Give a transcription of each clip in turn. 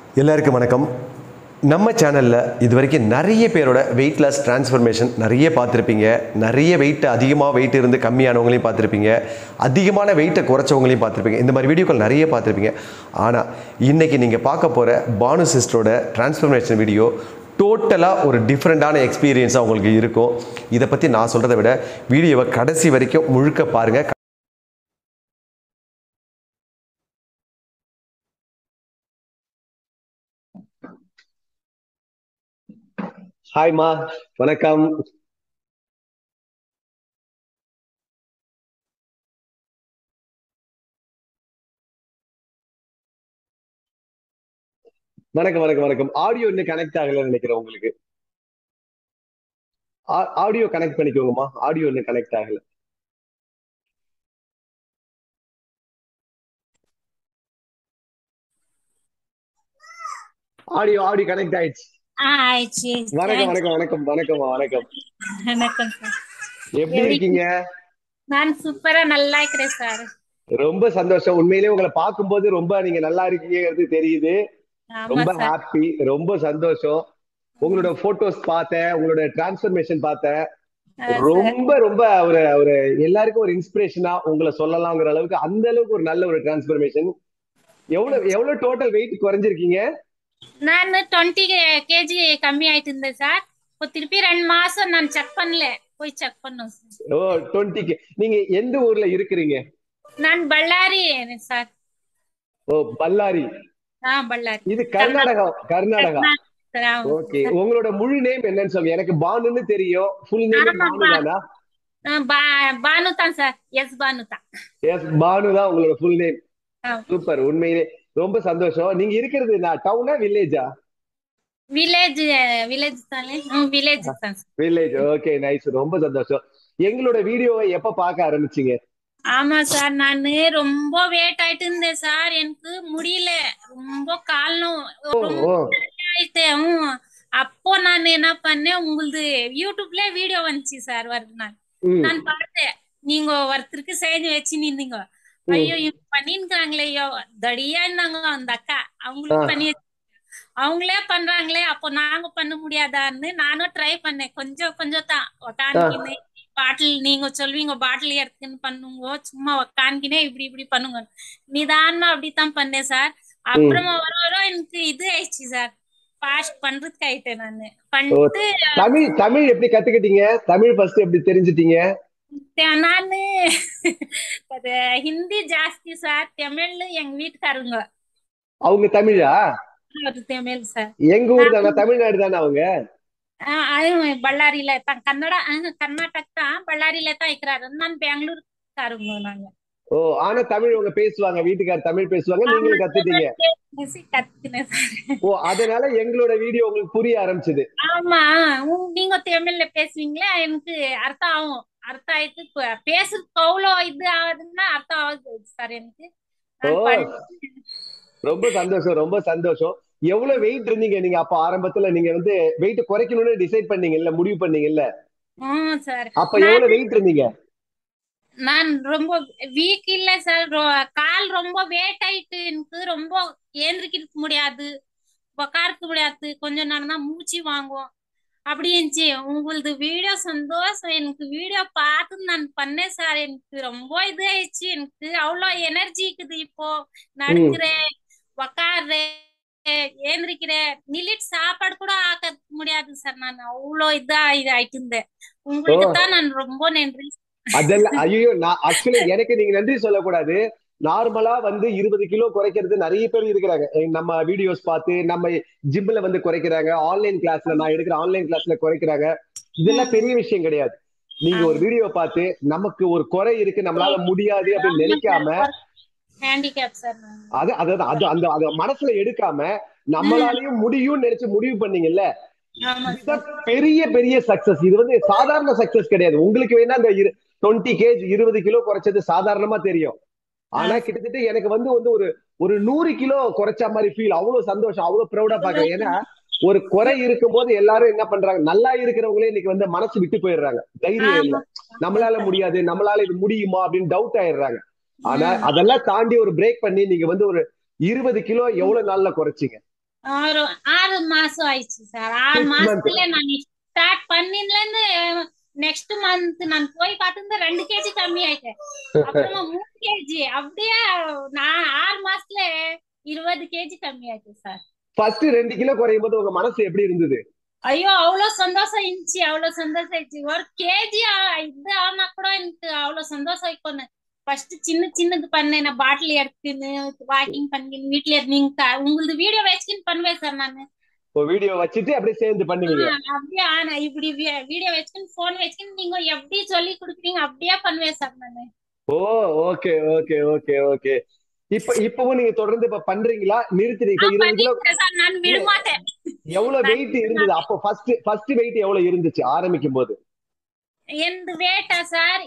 எல்லாருக்கும் வணக்கம். நம்ம சேனலில் இது வரைக்கும் நிறைய பேரோட வெயிட் லாஸ் டிரான்ஸ்ஃபர்மேஷன் நிறைய பார்த்துருப்பீங்க. நிறைய அதிகமாக வெயிட் இருந்து கம்மியானவங்களையும் பார்த்துருப்பீங்க. அதிகமான வெயிட்டை குறைச்சவங்களையும் பார்த்துருப்பீங்க. இந்த மாதிரி வீடியோக்கள் நிறைய பார்த்துருப்பீங்க. ஆனால் இன்றைக்கி நீங்கள் பார்க்க போகிற பானு சிஸ்டரோட டிரான்ஸ்ஃபர்மேஷன் வீடியோ டோட்டலாக ஒரு டிஃப்ரெண்ட்டான எக்ஸ்பீரியன்ஸாக உங்களுக்கு இருக்கும். இதை பற்றி நான் சொல்கிறத விட வீடியோவை கடைசி வரைக்கும் முழுக்க பாருங்கள். ஹாய்மா, வணக்கம். வணக்கம் வணக்கம் வணக்கம். ஆடியோ இன்னும் கனெக்ட் ஆகலன்னு நினைக்கிறேன். உங்களுக்கு ஆடியோ கனெக்ட் பண்ணிக்கோங்கம்மா. ஆடியோ இன்னும் கனெக்ட் ஆகல. ஆடியோ கனெக்ட் ஆயிடுச்சு. வணக்கம் வணக்கம் வணக்கம் வணக்கம் வணக்கம். வணக்கம் சார். எப்படி இருக்கீங்க? நான் சூப்பரா நல்லா இருக்கிறேன் சார். ரொம்ப சந்தோஷம். உண்மையிலேயே உங்களை பார்க்கும்போது ரொம்ப நீங்க நல்லா இருக்கீங்கிறது தெரியுது. ரொம்ப ஹாப்பி, ரொம்ப சந்தோஷம். உங்களோட போட்டோஸ் பார்த்தேன், உங்களோட டிரான்ஸ்பர்மேஷன் பார்த்தேன். ரொம்ப ரொம்ப ஒரு ஒரு எல்லாருக்கும் ஒரு இன்ஸ்பிரேஷனா உங்களை சொல்லலாம்ங்கிற அளவுக்கு அந்த அளவுக்கு ஒரு நல்ல ஒரு டிரான்ஸ்பர்மேஷன். எவ்வளவு டோட்டல் வெயிட் குறைஞ்சிருக்கீங்க? நான் 20 kg கம்மி ஆயிட்டு இருந்தேன் சார். இப்போ திருப்பி 2 மாசம் நான் செக் பண்ணல, போய் செக் பண்ணோம் சார். ஓ 20 நீங்க எந்த ஊர்ல இருக்கிறீங்க? நான் பಳ್ಳாரி சார். ஓ பல்லாரி. பಳ್ಳாரி. இது கர்நாடகா. ஓகே. உங்களோட முழு நேம் என்னன்னு சொல்லுங்க. எனக்கு பானுன்னு தெரியும். ஃபுல் நேம் பானு தானா? பானு தான் சார். எஸ் பானு தான். எஸ் பானு தான் உங்களோட ஃபுல் நேம். சூப்பர். உண்மையிலே ரொம்ப சந்தோஷம். நீங்க இருக்கிறது டவுனா வில்லேஜா? வில்லேஜ். வில்லேஜ் தானே. வில்லேஜ் தான். வில்லேஜ். Okay, nice. ரொம்ப சந்தோஷம். எங்களோட வீடியோவை எப்ப பார்க்க ஆரம்பிச்சீங்க? ஆமா சார், நானு ரொம்ப வெயிட் ஆயிட்டு இருந்தேன் சார். எனக்கு முடியல, ரொம்ப காலம் ஆயிட்டேன். அப்போ நான் என்ன பண்ணேன், உங்களது யூடியூப்ல வீடியோ வந்துச்சு சார். வருது நான் பார்த்தேன். நீங்க ஒருத்தருக்கு செஞ்சு வச்சு நின்றீங்க. ஐயோ இவங்க பண்ணிருக்காங்களே, ஐயோ தடியா இருந்தாங்க அந்த அக்கா. அவங்களுக்கு பண்ணி அவங்களே பண்றாங்களே, அப்போ நாங்க பண்ண முடியாதான்னு நானும் ட்ரை பண்ணேன். கொஞ்சம் கொஞ்சம் தான் உக்காந்துக்கின்னு பாட்டில் நீங்க சொல்வீங்க பாட்டில் எடுத்துன்னு பண்ணுங்க, சும்மா உக்காந்துக்கினே இப்படி இப்படி பண்ணுங்க. நிதானமா அப்படித்தான் பண்ணேன் சார். அப்புறமா வர எனக்கு இது ஆயிடுச்சு சார். பாஸ்ட் பண்றதுக்கு ஆயிட்டேன் நானு. பண்ணிட்டு தமிழ் எப்படி கத்துக்கிட்டீங்க? தமிழ் ஃபர்ஸ்ட் எப்படி தெரிஞ்சிட்டீங்க? நானு ஹிந்தி ஜாஸ்தி சார். தமிழ்ல எங்க வீட்டுக்காரங்க. அவங்க தமிழா? தமிழ் சார். எங்க ஊர் தானே, தமிழ்நாடு தானே அவங்க? ಬಳ್ಳಾರಿಲೇ தான். கர்நாடக தான். பಳ್ಳாரியில தான் இருக்கிறாரு. நான் பெங்களூர்காரங்க நாங்க. ஓ, ஆனா தமிழ் அவங்க பேசுவாங்க. வீட்டுக்காரர் தமிழ் பேசுவாங்க, நீங்களும் கத்துட்டீங்க. ஓ, அதனால எங்களோட வீடியோ உங்களுக்கு புரிய ஆரம்பிச்சது. ஆமா, நீங்க தமிழ்ல பேசுவீங்களா, எனக்கு அர்த்தம் ஆகும். அர்த்தம் ஆயிட்டு பேசுறதுக்கு அவ்வளோ இது ஆகுதுன்னா அர்த்தம் ஆகுது சார் எனக்கு. ரொம்ப சந்தோஷம், ரொம்ப சந்தோஷம். எவ்வளவு வெயிட் இருந்தீங்க நீங்க அப்ப ஆரம்பத்துல? நீங்க வெயிட் குறைக்கணும்னு டிசைட் பண்ணீங்கல்ல, முடிவு பண்ணீங்கல்ல, அப்ப எவ்வளவு வெயிட் இருந்தீங்க? நான் ரொம்ப வீக் இல்ல சார். கால் ரொம்ப வெயிட் ஆயிட்டு எனக்கு. ரொம்ப ஏந்திரிக்க முடியாது, உக்கார்க்க முடியாது. கொஞ்சம் நேரம் தான் மூச்சு வாங்கும். அப்படி இருந்துச்சு. உங்களது வீடியோ சந்தோஷம். எனக்கு வீடியோ பார்த்து நான் பண்ணேன் சார். எனக்கு ரொம்ப இது ஆயிடுச்சு. எனக்கு அவ்வளோ எனர்ஜி இருக்குது. இப்போ நடக்கிறேன், உக்காடுறேன், ஏந்திரிக்கிறேன். நில்லிட்டு சாப்பாடு கூட ஆக்க முடியாது சார். நான் அவ்வளோ இது ஆயிட்டு இருந்தேன். உங்களுக்கு தான் நான் ரொம்ப நன்றி. அதெல்லாம் ஐயோ, நான் ஆக்சுவலி எனக்கு நீங்க நன்றி சொல்லக்கூடாது. நார்மலா 20 கிலோ குறைக்கிறது நிறைய பேர் இருக்கிறாங்க. நம்ம வீடியோஸ் பார்த்து நம்ம ஜிம்ல குறைக்கிறாங்க. ஆன்லைன் கிளாஸ்ல, நான் எடுக்கிற ஆன்லைன் கிளாஸ்ல குறைக்கிறாங்க. இதெல்லாம் பெரிய விஷயம் கிடையாது. நீங்க ஒரு வீடியோ பார்த்து நமக்கு ஒரு குறை இருக்கு, நம்மளால முடியாது அப்படின்னு நினைக்காம, அது மனசுல எடுக்காம நம்மளாலையும் முடியும்னு நினைச்சு முடிவு பண்ணீங்கல்ல, பெரிய பெரிய சக்சஸ். இது சாதாரண சக்சஸ் கிடையாது. உங்களுக்கு வேணா இந்த 20 kg 20 கிலோ குறைச்சது சாதாரணமா தெரியும். ஆனா கிட்டத்தட்ட எனக்கு ஒரு 100 கிலோ குறைச்ச மாதிரி ஃபீல். அவ்வளவு சந்தோஷம், அவ்வளவு ப்ரௌடா பாக்குறேன். ஏன்னா ஒரு குறை இருக்கும் போது எல்லாரும் என்ன பண்றாங்க, நல்லா இருக்கிறவங்களே இன்னைக்கு மனசு விட்டு போயிடுறாங்க. தைரியம் இல்ல, நம்மளால முடியாது, நம்மளால இது முடியுமா அப்படின்னு டவுட் ஆயிடுறாங்க. ஆனா அதெல்லாம் தாண்டி ஒரு பிரேக் பண்ணி நீங்க ஒரு 20 கிலோ எவ்வளவு நாள்ல குறைச்சிங்க? ஒரு 6 மாசம் ஆயிடுச்சு சார். 6 6 months. மாசத்துல நான் ஸ்டார்ட் பண்ணிலேருந்து நெக்ஸ்ட் மந்த் நான் போய் பார்த்து 2 கேஜி கம்மி ஆயிட்டேன். அப்புறமா 3 கேஜி அப்படியே நான் 6 மாசத்துல 20 கேஜி கம்மி ஆயிட்டேன் சார். ஃபர்ஸ்ட் 2 கிலோ குறையும் போது உங்க மனசு எப்படி இருந்தது? ஐயோ அவ்வளவு சந்தோஷம் இருந்துச்சு, அவ்வளவு சந்தோஷம் ஆயிடுச்சு. ஒரு கேஜி இது ஆனா கூட எனக்கு அவ்வளவு சந்தோஷம் இருக்கும். ஃபர்ஸ்ட் சின்னது பண்ணேன், நான் பாட்டில் எடுத்துன்னு வாக்கிங் பண்ணி வீட்டுல நீங்க உங்களது வீடியோ வச்சுக்கின்னு பண்ணுவேன் சார் நானு. வீடியோ வச்சுட்டு அப்படியே சேர்ந்து பண்ணுவீங்க? அப்படியே ஆனா இப்படி வீடியோ வச்சுக்கின்னு போன் வச்சுக்கின்னு நீங்க எப்படி சொல்லி கொடுக்குறீங்க அப்படியே பண்ணுவேன் சார் நானு. Oh okay okay okay okay. இப்பவும் நீங்க தொடர்ந்து இப்ப பண்றீங்களா? நிறுத்துறீங்க? 20 கிலோ நான் விட மாட்டேன். எவ்வளவு வெயிட் இருந்தது அப்போ? ஃபர்ஸ்ட் வெயிட் எவ்வளவு இருந்துச்சு ஆரம்பிக்கும் போது? எந்த வெயிட்டா sir?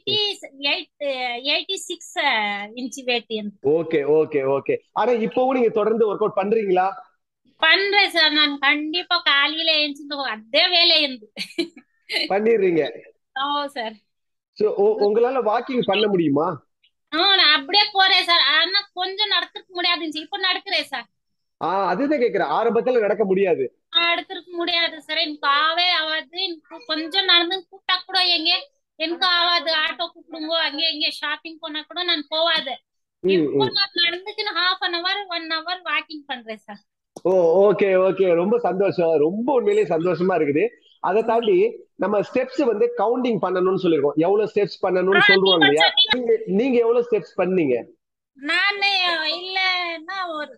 86 inch weight. Okay okay okay. ஆனா இப்பவும் நீங்க தொடர்ந்து ஒர்க் அவுட் பண்றீங்களா? பண்றேன் சார். நான் கண்டிப்பா காலையில எழுந்து அதே வேலை இருந்து பண்ணிடுறீங்க? ஓ சார். உங்களால வாக்கிங் பண்ண முடியுமா? நான் அப்படியே போறேன் சார். ஆனா கொஞ்சம் நடக்க முடியாது. இப்ப நடக்கிறேன் சார். அதுதான் கேக்குறேன். ஆரம்பத்துல நடக்க முடியாது. நடக்கிறதுக்கு முடியாது சார். எனக்கு ஆகாது. எனக்கு கொஞ்சம் நடந்து கூட்டா கூட எனக்கு ஆகாது. ஆட்டோ கூப்பிடுங்க, அங்கே இங்கே ஷாப்பிங் போனா கூட நான் போவாது. இப்போ நான் நடந்துச்சுன்னு 1/2 hour 1 hour வாக்கிங் பண்றேன் சார். Oh okay okay. ரொம்ப சந்தோஷம். ரொம்ப உண்மையிலேயே சந்தோஷமா இருக்குது. அதை தாண்டி நம்ம ஸ்டெப்ஸ் வந்து கவுண்டிங் பண்ணணும்னு சொல்லிருக்கோம். எவ்வளவு ஸ்டெப்ஸ் பண்ணணும்னு சொல்லுவாங்க இல்லையா? நீங்க எவ்வளவு ஸ்டெப்ஸ் பண்ணீங்க? நானு இல்லன்னா ஒரு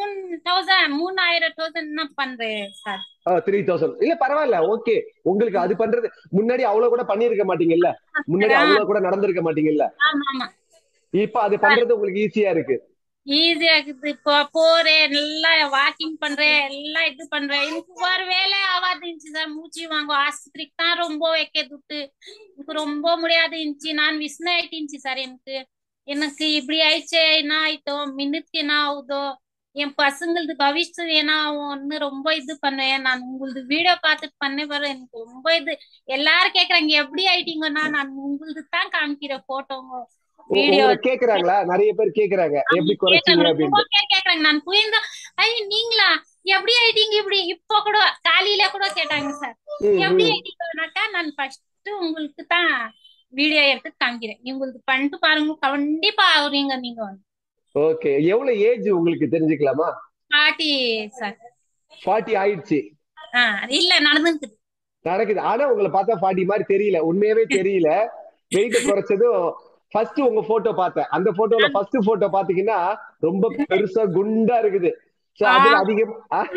3000 பண்றேன் சார். 3000 இல்ல பரவாயில்ல. ஓகே. உங்களுக்கு அது பண்றது முன்னாடி அவ்வளவு கூட பண்ணிருக்க மாட்டீங்கல்ல? முன்னாடி அவ்வளவு கூட நடந்திருக்க மாட்டீங்கல்ல? இப்ப அது பண்றது உங்களுக்கு ஈஸியா இருக்கு? ஈஸியா இருக்குது. இப்போ போறேன், நல்லா வாக்கிங் பண்றேன், எல்லாம் இது பண்றேன். எனக்கு ஒரு வேலை ஆகாது இருந்துச்சு சார். மூச்சு வாங்க ஆஸ்பத்திரிக்கு தான் ரொம்ப வைக்க துட்டு. எனக்கு ரொம்ப முடியாது இருந்துச்சு. நான் விஸ்ன ஆயிட்டு இருந்துச்சு சார். எனக்கு இப்படி ஆயிடுச்சே, என்ன ஆயிட்டோ, மின்னுக்கு என்ன ஆகுதோ, என் பசங்களது பவிஷ்யம் என்ன ஆகும்னு ரொம்ப இது பண்ணுவேன். நான் உங்களது வீடியோ பார்த்துட்டு பண்ண பாரு எனக்கு ரொம்ப இது. எல்லாரும் கேக்குறாங்க எப்படி ஆயிட்டீங்கன்னா, நான் உங்களது தான் காமிக்கிறேன் போட்டோங்க வீடியோ. கேக்குறாங்களா? நிறைய பேர் கேக்குறாங்க எப்படி குறைச்சீங்க அப்படின்னு. கேக்குறாங்க. நான் புரிந்தா ஐயோ நீங்களா எப்படி ஆயிட்டீங்க இப்படி? இப்போ கூட காலையில கூட கேட்டாங்க சார் எப்படி ஆயிட்டீங்கன்னாக்கா, நான் ஃபர்ஸ்ட் உங்களுக்கு தான் வீடியோ எடுத்து காமிக்கிறேன். உங்களுக்கு பண்ணிட்டு பாருங்க, கண்டிப்பா ஆகுறீங்க நீங்க. ஓகே. எவ்வளவு ஏஜ் உங்களுக்கு தெரிஞ்சுக்கலாமா? 40 சார். 40 ஆயிடுச்சு? இல்ல நடந்துக்குது. நடக்குது. ஆனா உங்களை பார்த்தா 40 மாதிரி தெரியல. உண்மையாவே தெரியல. வெயிட் குறைச்சதும் ஃபர்ஸ்ட் உங்க போட்டோ பார்த்தேன். அந்த போட்டோல ஃபர்ஸ்ட் போட்டோ பாத்தீங்கன்னா ரொம்ப பெருசா குண்டா இருக்குது. அதுல அதிகம்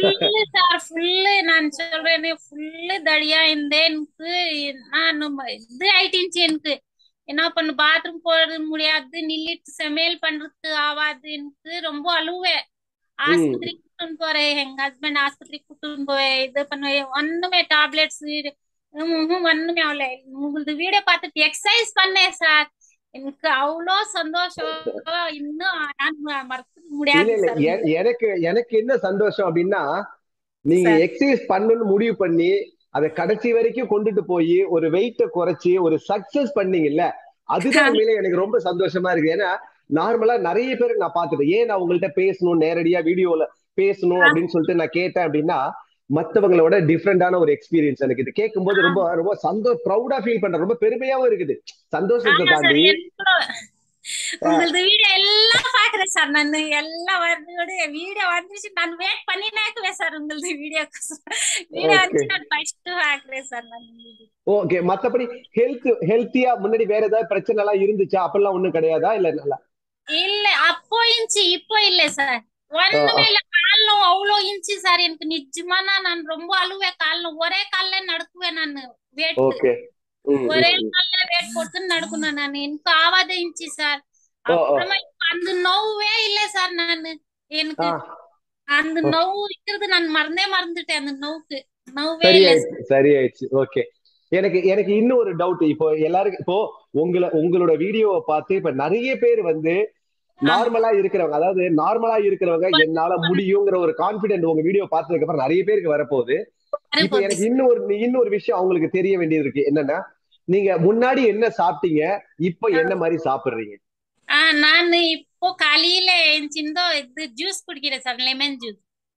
நான் சொல்றேன் ஃபுல்லு தடியா இருந்தேன். நான் இது ஆயிட்டுச்சு. எனக்கு என்ன பண்ண பாத்ரூம் போறது முடியாது, நில்லிட்டு சமையல் பண்றதுக்கு ஆவாது. எனக்கு ரொம்ப அழுவேன். ஆஸ்பத்திரிக்கு கூட்டின்னு போறேன், எங்க ஹஸ்பண்ட் ஆஸ்பத்திரிக்கு கூட்டின்னு போவேன், இது பண்ணுவேன். ஒண்ணுமே டாப்லெட்ஸ் ஒண்ணுமே ஆகல. உங்களுக்கு வீடியோ பார்த்துட்டு எக்ஸசைஸ் பண்ணேன் சார். எனக்கு அவ்வளோ சந்தோஷம். இன்னும் நான் மறக்க முடியாது. எனக்கு என்ன சந்தோஷம் அப்படின்னா, நீங்க எக்ஸசைஸ் பண்ணணும்னு முடிவு பண்ணி அதை கடைசி வரைக்கும் கொண்டுட்டு போய் ஒரு வெயிட்ட குறைச்சி ஒரு சக்சஸ் பண்ணீங்கல்ல, அதுதான் உண்மையிலே எனக்கு ரொம்ப சந்தோஷமா இருக்கு. ஏன்னா நார்மலா நிறைய பேர் நான் பார்த்துட்டேன். ஏன் நான் உங்கள்கிட்ட பேசணும், நேரடியா வீடியோல பேசணும் அப்படின்னு சொல்லிட்டு நான் கேட்டேன் அப்படின்னா, மத்தவங்களோட டிஃப்ரெண்டான ஒரு எக்ஸ்பீரியன்ஸ் எனக்கு இது கேட்கும் போது ரொம்ப ரொம்ப ப்ரௌடா ஃபீல் பண்றேன். ரொம்ப பெருமையாவும் இருக்குது. சந்தோஷத்தை தாண்டி உங்களது வீடியோ எல்லாம் பாக்குறேன் சார். நான் எல்லாம் வீடியோ வந்துச்சு. நான் வெயிட் பண்ணினேன் சார். உங்களது வீடியோ வந்து நான் ஃபர்ஸ்ட் பாக்குறேன் சார். ஓகே. மத்தபடி ஹெல்த்தியா முன்னாடி வேற ஏதாவது பிரச்சனை எல்லாம் இருந்துச்சா? அப்பெல்லாம் ஒண்ணும் கிடையாதா? இல்ல நல்லா இல்ல அப்போ இன்ச்சு இப்போ இல்ல சார். ஒண்ணுமே இல்ல. காலம் அவ்வளோ இன்ச்சு சார். எனக்கு நிஜமா நான் ரொம்ப அழுவேன். காலம் ஒரே கால்ல நடக்குவேன். நான் ஓகே ஒரே கால்ல வெயிட் போட்டு நடக்கணும். நான் எனக்கு ஆவாத இருந்துச்சு சார். அப்புறமா அந்த நோவே இல்ல சார். எனக்கு அந்த நோவு இருக்கிறது நான் மறந்துட்டேன். அந்த நோவுக்கு நோவே இல்ல. சரியாயிடுச்சு. ஓகே. எனக்கு இன்னும் ஒரு டவுட். இப்போ எல்லாருக்கும் இப்போ உங்களோட வீடியோவை பார்த்து இப்ப நிறைய பேர் வந்து நார்மலா இருக்கிறவங்க, அதாவது நார்மலா இருக்கிறவங்க என்னால முடியுங்கிற ஒரு கான்பிடென்ட் உங்க வீடியோ பார்த்ததுக்கு அப்புறம் நிறைய பேருக்கு வரப்போகுது. இப்ப எனக்கு இன்னொரு விஷயம் அவங்களுக்கு தெரிய வேண்டியது இருக்கு. என்னன்னா, நீங்க முன்னாடி என்ன சாப்பிட்டீங்க, இப்ப என்ன மாதிரி சாப்பிடுறீங்க? நான் இப்போ காலையில இது ஜூஸ் குடிக்கிறேன் சார். Lemon juice.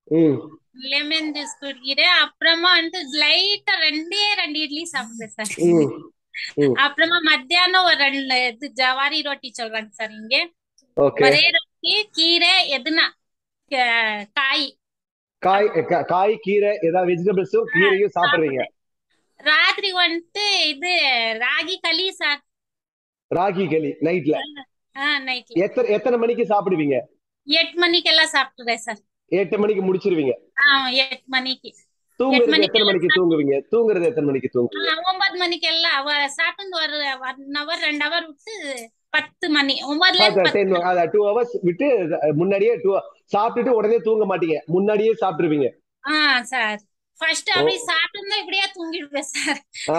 ம் லெமன் ஜூஸ் குடிக்கிறேன். அப்புறமா வந்துட்டு லைட்டா ரெண்டு இட்லி சாப்பிடுறேன் சார். ம் ம் அப்புறமா மத்தியானம் ஒரு 2 இது ஜவாரி ரொட்டி சொல்றாங்க சார் இங்க. ஓகே. ஒரே ரொட்டி, கீரை எதுனா காய். காய் காய் கீரை ஏதாவது வெஜிடபிள்ஸும் கீரையும் சாப்பிடுறீங்க. சாப்பிடுறேன். ராத்திரி வந்துட்டு இது ராகி களி சார். ராகி களி நைட்ல நைட்ல எத்தனை எத்தனை மணிக்கு சாப்பிடுவீங்க? 8 மணிக்கெல்லாம் சாப்பிட்டுறேன் சார். 8 மணிக்கு முடிச்சிருவீங்க. 8 மணிக்கு. 8 தூங்குறது எத்தனை மணிக்கெல்லாம் மணிக்கு தூங்குவீங்க? தூங்குறது எத்தனை மணிக்கு தூங்குவீங்க? 9 மணிக்கெல்லாம் சாப்பிட்டு ஒரு 1 ஹவர் 2 ஹவர் விட்டு 10 மணி 9ல இருந்து 10 மணி. 2 ஹவர்ஸ் விட்டு முன்னாடியே சாப்பிட்டுட்டு உடனே தூங்க மாட்டீங்க, முன்னாடியே சாப்பிட்டுருவீங்க. சார் ஃபர்ஸ்ட் அப்படி சாப்பிட்டு இப்படியே தூங்கிடுவேன் சார்.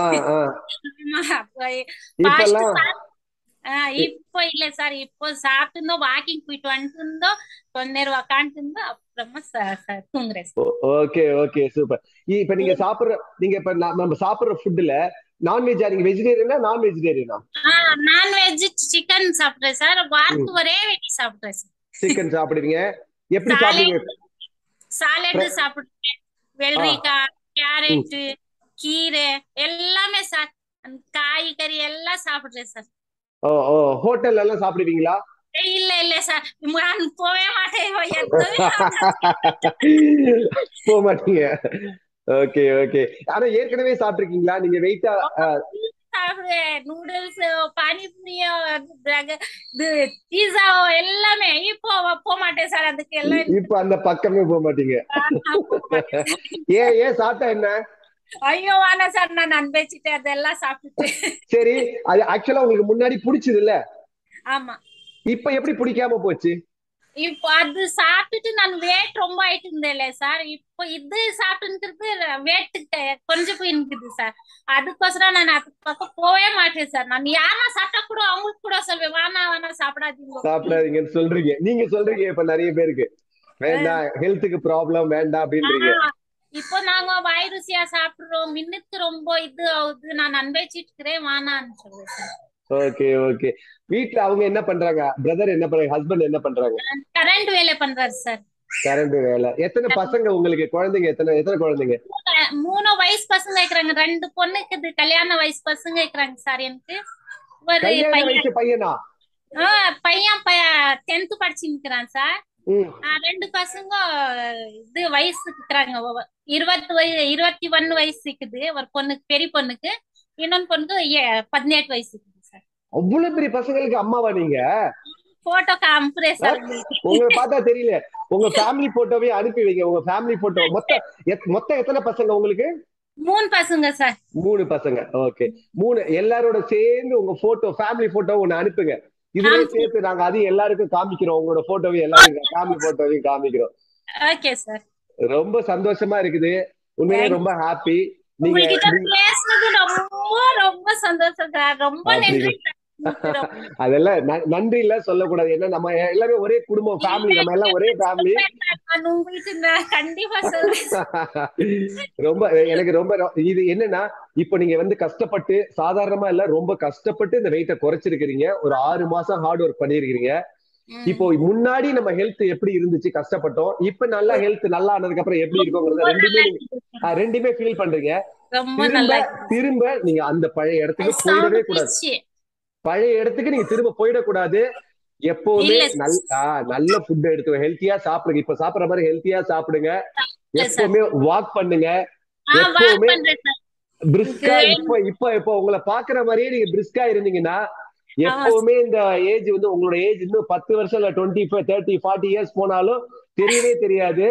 இப்பெல்லாம் இப்போ இல்ல சார். இப்போ சாப்பிட்டு இருந்தோம், வாக்கிங் போயிட்டு வந்துட்டு இருந்தோம், கொஞ்ச நேரம் உக்காந்துட்டு இருந்தோம், அப்புறமா தூங்குறேன். Okay okay super. இப்ப நீங்க இப்ப நம்ம சாப்பிடுற ஃபுட்ல நான்வெஜ்ஜா? நீங்க வெஜிடேரியனா நான் வெஜிடேரியனா? நான்வெஜ் சிக்கன் சாப்பிடுறேன் சார். வாரத்துக்கு ஒரே வெட்டி சாப்பிடுறேன் சார். சிக்கன் சாப்பிடுவீங்க? எப்படி சாப்பிடுவீங்க? சாலட் சாப்பிடுறேன். வெள்ளரிக்காய், கேரட், கீரை எல்லாமே சார். காய்கறி எல்லாம் சாப்பிடுறேன் சார். ஹோட்டல்ல எல்லாம் சாப்பிடுவீங்களா? இல்ல இல்ல சார், நான் போவே மாட்டேன். போக மாட்டீங்க. Okay okay. ஆனா ஏற்கனவே சாப்பிட்டுருக்கீங்களா நீங்க? வெயிட்டா சாப்பிடுவேன். நூடுல்ஸ், பானிபூரியோ, பீஸா எல்லாமே. இப்போ போக மாட்டேன் சார். அதுக்கு எல்லாம் இப்ப அந்த பக்கமே போக மாட்டீங்க. ஏன் சாப்பிட்டா என்ன? ஐயோ வேணாம் சார், நான் அனுபவிச்சுட்டு அதெல்லாம் சாப்பிட்டு. சரி, அது ஆக்சுவலா உங்களுக்கு முன்னாடி பிடிச்சது இல்ல? ஆமா. இப்ப எப்படி பிடிக்காம போச்சு? இப்போ அது சாப்பிட்டுட்டு நான் வெயிட் ரொம்ப ஆயிட்டு இருந்தேன்ல சார். இப்போ இது சாப்பிட்டு வெயிட் கொஞ்சம் போய் நிக்குது சார். அதுக்கோசரம் நான் அது பக்கம் போவே மாட்டேன் சார். நான் யாரா சாப்பிட்டா கூட அவங்களுக்கு கூட சொல்வேன், வேணா சாப்பிடாதீங்கன்னு சொல்றீங்க. நீங்க சொல்றீங்க இப்ப நிறைய பேருக்கு வேண்டாம், ஹெல்த்துக்கு ப்ராப்ளம் வேண்டாம் அப்படின்றீங்க. இப்போ நாங்க வாய் ருசியா சாப்பிடுறோம், மின்னுக்கு ரொம்ப இது ஆகுது, நான் அனுபவிச்சுட்டு இருக்கிறேன், வேணான்னு சொல்றேன் சார். Okay okay. வீட்ல அவங்க என்ன பண்றாங்க? பிரதர் என்ன பண்றாங்க? ஹஸ்பண்ட் என்ன பண்றாங்க? கரண்ட் வேலை பண்றாரு சார். கரண்ட் வேலை. எத்தனை பசங்க உங்களுக்கு? குழந்தைங்க எத்தனை குழந்தைங்க? 3 வயசு பசங்க இருக்கிறாங்க. 2 பொண்ணுக்கு கல்யாண வயசு பசங்க இருக்கிறாங்க சார். எனக்கு ஒரு கல்யாண வயசு பையனா? பையன் 10th படிச்சுக்கிறான் சார். 2 பசங்க இது வயசு இருக்கிறாங்க. 21 வயசு இருக்குது ஒரு பொண்ணுக்கு, பெரிய பொண்ணுக்கு. இன்னொன்னு பொண்ணுக்கு 18 வயசு இருக்குது சார். அவ்வளவு பெரிய பசங்களுக்கு அம்மாவா நீங்க? போட்டோ காமிக்கிறேன் சார். உங்களை பார்த்தா தெரியல. உங்க ஃபேமிலி போட்டோவே அனுப்பி வைங்க. உங்க ஃபேமிலி போட்டோ. மொத்தம் எத்தனை பசங்க உங்களுக்கு? 3 பசங்க சார். 3 பசங்க. ஓகே. 3 எல்லாரோட சேர்ந்து உங்க போட்டோ, ஃபேமிலி போட்டோ ஒண்ணு அனுப்புங்க. இதுவே சேர்த்து நாங்க அதையும் எல்லாருக்கும் காமிக்கிறோம். உங்களோட போட்டோவையும் எல்லாருக்கும் ஃபேமிலி போட்டோவையும் காமிக்கிறோம். Okay sir. ரொம்ப சந்தோஷமா இருக்குது. உண்மையிலே ரொம்ப ஹாப்பி. நீங்க பேசுனது ரொம்ப ரொம்ப சந்தோஷம் சார். ரொம்ப நன்றி. அதெல்லாம் நன்றி இல்ல சொல்லக்கூடாது. ஏன்னா நம்ம எல்லாரும் ஒரே குடும்பம், ஃபேமிலி. நம்ம எல்லாம் ஒரே ஃபேமிலி. கண்டிப்பா ரொம்ப எனக்கு ரொம்ப இது என்னன்னா, இப்ப நீங்க வந்து கஷ்டப்பட்டு, சாதாரணமா இல்ல, ரொம்ப கஷ்டப்பட்டு இந்த வெயிட்ட குறைச்சிருக்கிறீங்க. ஒரு 6 மாசம் ஹார்ட் ஒர்க் பண்ணிருக்கீங்க. இப்போ முன்னாடி நம்ம ஹெல்த் எப்படி இருந்துச்சு, கஷ்டப்பட்டோம். இப்ப நல்லா ஹெல்த் நல்லா ஆனதுக்கு அப்புறம் எப்படி இருக்குங்கிறத ரெண்டுமே ஃபீல் பண்றீங்க. திரும்ப நீங்க அந்த பழைய இடத்துக்கு போயிடவே கூடாது. பழைய இடத்துக்கு நீங்க திரும்ப போயிடக்கூடாது. எப்பவுமே நல்ல ஃபுட் எடுத்து ஹெல்த்தியா சாப்பிடுங்க. இப்ப சாப்பிடுற மாதிரி ஹெல்த்தியா சாப்பிடுங்க. எப்பவுமே வாக் பண்ணுங்க. எப்பவுமே பிரிஸ்கா. இப்ப உங்களை பாக்குற மாதிரியே நீங்க பிரிஸ்கா இருந்தீங்கன்னா, எப்பவுமே இந்த ஏஜ் வந்து உங்களோட ஏஜ் இன்னும் 10 வருஷம் இல்ல 25, 30, 40 இயர்ஸ் போனாலும் தெரியவே தெரியாது.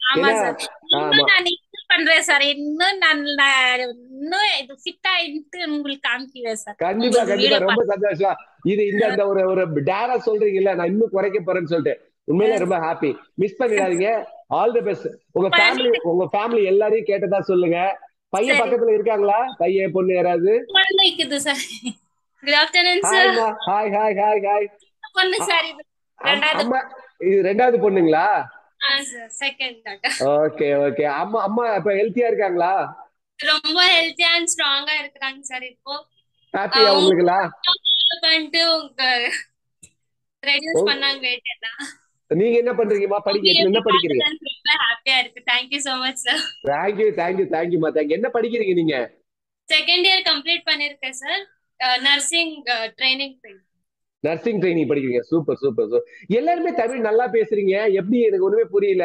பண்றேன் சார். இன்னும் ஃபிட்டா இருந்து உங்களுக்கு காமிக்கிறேன் சார். கண்டிப்பா கண்டிப்பா. ரொம்ப சந்தோஷம். இந்த ஒரு டேரா சொல்றீங்கல்ல, நான் இன்னும் குறைக்க போறேன்னு சொல்லிட்டு உண்மையில ரொம்ப ஹாப்பி. மிஸ் பண்ணிடாதீங்க. All the best. உங்க ஃபேமிலி எல்லாரையும் கேட்டதா சொல்லுங்க. பையன் பக்கத்துல இருக்காங்களா? பையன் பொண்ணு யாராவது? இருக்குது sir. Good afternoon sir. Hi hi hi hi. பொண்ணு சார். இது ரெண்டாவது பொண்ணுங்களா? செகண்ட். Okay okay. அம்மா இப்ப ஹெல்த்தியா இருக்காங்களா? ரொம்ப ஹெல்த்தியா அண்ட் ஸ்ட்ராங்கா இருக்காங்க சார். இப்போ ஹாப்பியா உங்களுக்குலாம்? பண்ணிட்டு ரெடியூஸ் பண்ணாங்க வெயிட் எல்லாம். நீங்க என்ன பண்றீங்கம்மா? என்ன படிக்கிறீங்க? ஹாப்பியா இருக்கு. Thank you so much sir. தேங்க்யூமா. என்ன படிக்கிறீங்க நீங்க? செகண்ட் இயர் கம்ப்ளீட் பண்ணிருக்கேன் sir. Nursing training nursing training படிக்கிறீங்க. Super super. எல்லாருமே தமிழ் நல்லா பேசுறீங்க, எப்படி? எனக்கு ஒண்ணுமே புரியல.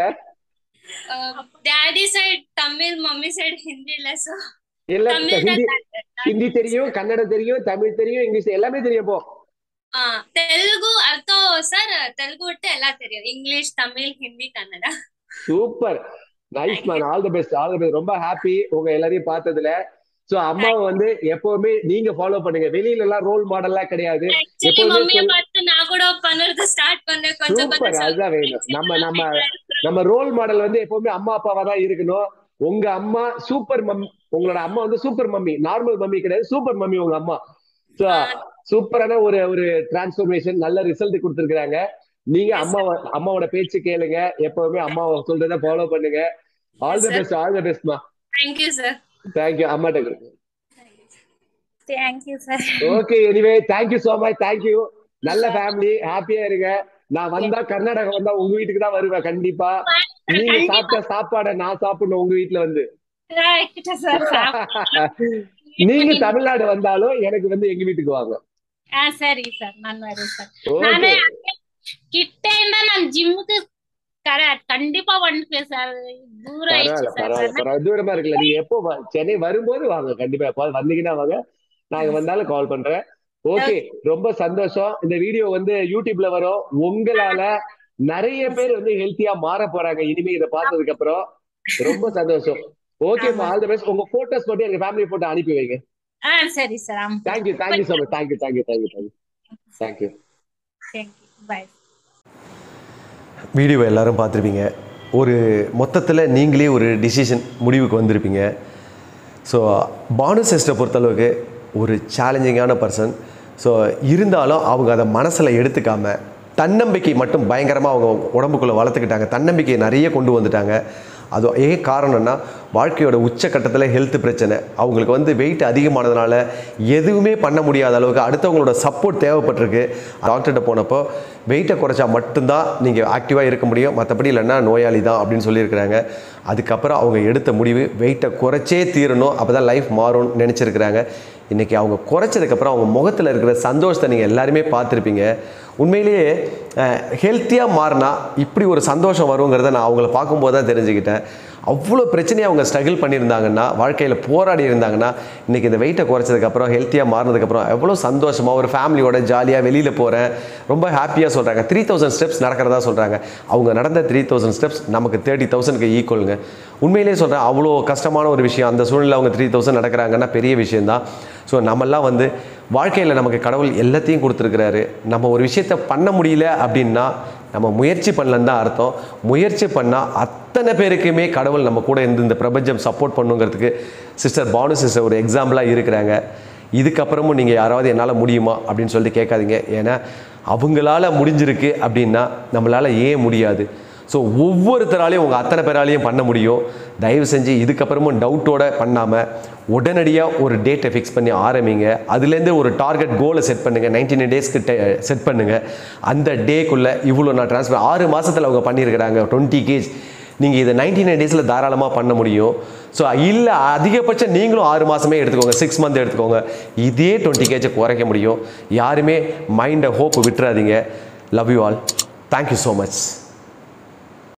Daddy side Tamil, mummy side Hindi இல்ல சார். எல்லாம் ஹிந்தி தெரியும், கன்னடம் தெரியும், தமிழ் தெரியும், இங்கிலீஷ் எல்லாமே தெரியும். போ தெலுங்கு அர்த்தம் சார். தெலுங்கு விட்டு எல்லாம் தெரியும். English, Tamil, Hindi, Kannada. Super, nice man. All the best. ரொம்ப ஹாப்பி உங்க எல்லாரையும் பார்த்ததுல. சோ அம்மாவை வந்து எப்பவுமே நீங்க ஃபாலோ பண்ணுங்க. வெளியில எல்லாம் ரோல் மாடல்லாம் கிடையாது. எப்பவுமே நான் கூட பண்றது ஸ்டார்ட் பண்ணேன். கொஞ்சம் சூப்பர், அதுதான் வேணும். நம்ம ரோல் மாடல் வந்து எப்பவுமே அம்மா அப்பாவா தான் இருக்கணும். உங்க அம்மா சூப்பர் மம்மி. உங்களோட அம்மா வந்து சூப்பர் மம்மி, நார்மல் மம்மி கிடையாது, சூப்பர் மம்மி உங்க அம்மா. சூப்பரான ஒரு டிரான்ஸ்பர்மேஷன், நல்ல ரிசல்ட் கொடுத்திருக்காங்க. நீங்க அம்மாவோட பேச்சு கேளுங்க, எப்பவுமே அம்மாவை சொல்றத ஃபாலோ பண்ணுங்க. All the best, all the பெஸ்ட்மா. Thank you sir. Thank you. அம்மாட்ட கொடுங்க. Thank you sir. Okay, anyway thank you so much. Thank you. நல்ல ஃபேமிலி, ஹாப்பியா இருங்க. நான் வந்தா கர்நாடகா வந்தா உங்க வீட்டுக்கு தான் வருவேன் கண்டிப்பா. நீங்க சாப்பிட்ட சாப்பாடை நான் சாப்பிடணும் உங்க வீட்டுல வந்து. நீங்க தமிழ்நாடு வந்தாலும் எனக்கு வந்து எங்க வீட்டுக்கு வாங்க. சரி சார், நான் வரேன் சார். நானே கிட்ட இருந்தா நான் ஜிம்முக்கு கண்டிப்பா வந்துட்டேன் சார். தூரமா இருக்குல்ல. நீங்க எப்போ சென்னை வரும்போது வாங்க, கண்டிப்பா வந்தீங்கன்னா வாங்க. நான் வந்தாலும் கால் பண்றேன். ஓகே, ரொம்ப சந்தோஷம். இந்த வீடியோ வந்து யூடியூப்ல வரும். உங்களால நிறைய பேர் வந்து ஹெல்த்தியா மாற போறாங்க இனிமே இதை பார்த்ததுக்கு அப்புறம். ரொம்ப சந்தோஷம். Okay, all the best. உங்க போட்டோஸ் மட்டும் எனக்கு ஃபேமிலி போட்டோ அனுப்பி வைங்க. சரி sir. Thank you so much. Thank you. Bye. Video எல்லாரும் பார்த்துருப்பீங்க. ஒரு மொத்தத்தில் நீங்களே ஒரு டிசிஷன் முடிவுக்கு வந்திருப்பீங்க. ஸோ பானு சிஸ்டரை பொறுத்தளவுக்கு ஒரு சேலஞ்சிங்கான பர்சன். ஸோ இருந்தாலும் அவங்க அதை மனசில் எடுத்துக்காமல் தன்னம்பிக்கை மட்டும் பயங்கரமாக அவங்க உடம்புக்குள்ளே வளர்த்துக்கிட்டாங்க. தன்னம்பிக்கையை நிறைய கொண்டு வந்துட்டாங்க. அது ஏன் காரணம்னா வாழ்க்கையோட உச்சக்கட்டத்தில் ஹெல்த் பிரச்சனை. அவங்களுக்கு வந்து வெயிட் அதிகமானதுனால எதுவுமே பண்ண முடியாத அளவுக்கு அடுத்தவங்களோட சப்போர்ட் தேவைப்பட்டிருக்கு. டாக்டர்கிட்ட போனப்போ வெயிட்டை குறைச்சா மட்டும்தான் நீங்கள் ஆக்டிவாக இருக்க முடியும், மற்றபடி இல்லைன்னா நோயாளி தான் அப்படின்னு சொல்லியிருக்கிறாங்க. அதுக்கப்புறம் அவங்க எடுத்த முடிவு வெயிட்டை குறைச்சே தீரணும், அப்போ தான் லைஃப் மாறும்னு நினச்சிருக்கிறாங்க. இன்றைக்கி அவங்க குறைச்சதுக்கப்புறம் அவங்க முகத்தில் இருக்கிற சந்தோஷத்தை நீங்கள் எல்லாருமே பார்த்துருப்பீங்க. உண்மையிலேயே ஹெல்த்தியாக மாறினா இப்படி ஒரு சந்தோஷம் வருங்கிறத நான் அவங்கள பார்க்கும்போது தான் தெரிஞ்சுக்கிட்டேன். அவ்வளோ பிரச்சனையை அவங்க ஸ்ட்ரகிள் பண்ணியிருந்தாங்கன்னா, வாழ்க்கையில் போராடி இருந்தாங்கன்னா, இன்றைக்கி இந்த வெயிட்டை குறைச்சதுக்கப்புறம் ஹெல்த்தியாக மாறினதுக்கப்புறம் எவ்வளோ சந்தோஷமாக ஒரு ஃபேமிலியோட ஜாலியாக வெளியில் போகிறேன், ரொம்ப ஹாப்பியாக சொல்கிறாங்க. 3000 ஸ்டெப்ஸ் நடக்கிறதா சொல்கிறாங்க. அவங்க நடந்த 3000 ஸ்டெப்ஸ் நமக்கு 30,000க்கு ஈக்குவலுங்க. உண்மையிலே சொல்கிறேன், அவ்வளோ கஷ்டமான ஒரு விஷயம். அந்த சூழ்நிலை அவங்க 3000 நடக்கிறாங்கன்னா பெரிய விஷயந்தான். ஸோ நம்மெல்லாம் வந்து வாழ்க்கையில் நமக்கு கடவுள் எல்லாத்தையும் கொடுத்துருக்கிறாரு. நம்ம ஒரு விஷயத்தை பண்ண முடியல அப்படின்னா நம்ம முயற்சி பண்ணலன்னு தான் அர்த்தம். முயற்சி பண்ணால் அத்தனை பேருக்குமே கடவுள் நம்ம கூட இருந்து இந்த பிரபஞ்சம் சப்போர்ட் பண்ணுங்கிறதுக்கு சிஸ்டர் பானு சிஸ்டர் ஒரு எக்ஸாம்பிளாக இருக்கிறாங்க. இதுக்கப்புறமும் நீங்கள் யாராவது என்னால் முடியுமா அப்படின்னு சொல்லிட்டு கேட்காதீங்க. ஏன்னா அவங்களால முடிஞ்சிருக்கு அப்படின்னா நம்மளால் ஏன் முடியாது? ஸோ ஒவ்வொருத்தராலையும் உங்கள் அத்தனை பேராலையும் பண்ண முடியும். தயவு செஞ்சு இதுக்கப்புறமும் டவுட்டோடு பண்ணாமல் உடனடியாக ஒரு டேட்டை ஃபிக்ஸ் பண்ணி ஆரம்பிங்க. அதுலேருந்து ஒரு டார்கெட் கோலை செட் பண்ணுங்கள். 99 டேஸ்க்கு செட் பண்ணுங்கள். அந்த டேக்குள்ளே இவ்வளோ நான் ட்ரான்ஸ்ஃபர் 6 மாதத்தில் அவங்க பண்ணியிருக்கிறாங்க 20 kg. நீங்கள் இதை 99 டேஸில் தாராளமாக பண்ண முடியும். ஸோ இல்லை அதிகபட்சம் நீங்களும் 6 மாதமே எடுத்துக்கோங்க, 6 months எடுத்துக்கோங்க. இதே 20 kg குறைக்க முடியும். யாருமே மைண்டை ஹோப் விட்டுறாதீங்க. Love you all. Thank you so much.